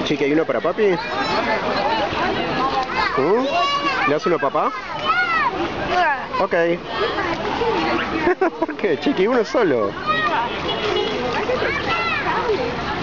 Chiqui, ¿hay uno para papi? ¿Le das uno a papá? Ok. ¿Por qué, Chiqui? Uno solo.